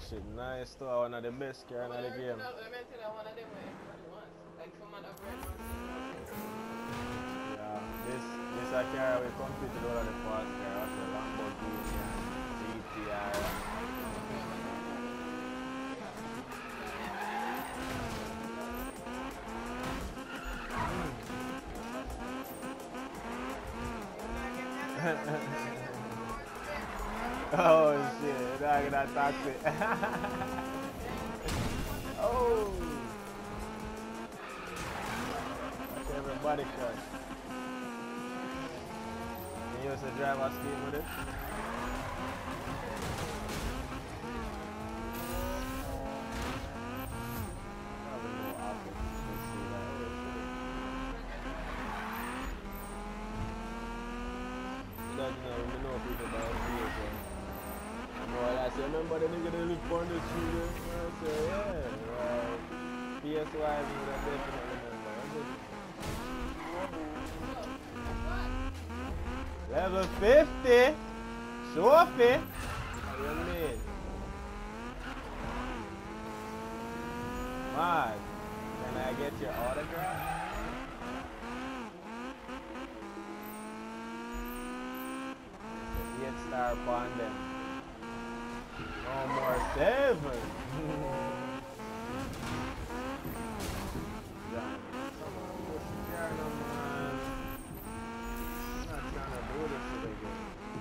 shit nice too. One of the best car in the game. Let me tell you one of them where everybody wants. Like some other brand Yeah, this a car we compete with all of the fast car. That's the Lamborghini and GTR. Oh shit, now I'm gonna taxi. Oh, that's everybody crush. You used to drive a scheme with it? Probably no office. Let's see that. That you know people buy it, so. Well, I say, remember the nigga that live on the street? I say, yeah, right. PSY, you would have definitely remember. Level 50? Sophie? What do you mean? Man, can I get your autograph? 8-star upon them. No more 7. Come on, what's the piano, man? I'm not trying to do this shit again.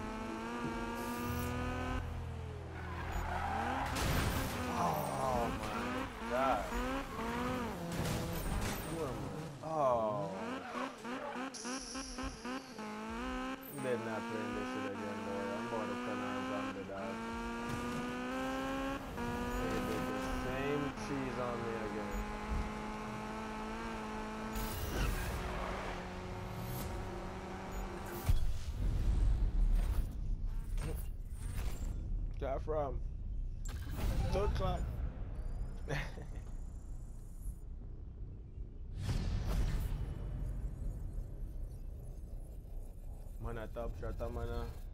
Oh my god. Oh. You better not playing this shit again, boy. I'm about to turn on the dog. They did the same cheese on me again. Got from 2 o'clock. Man, a top shot, man.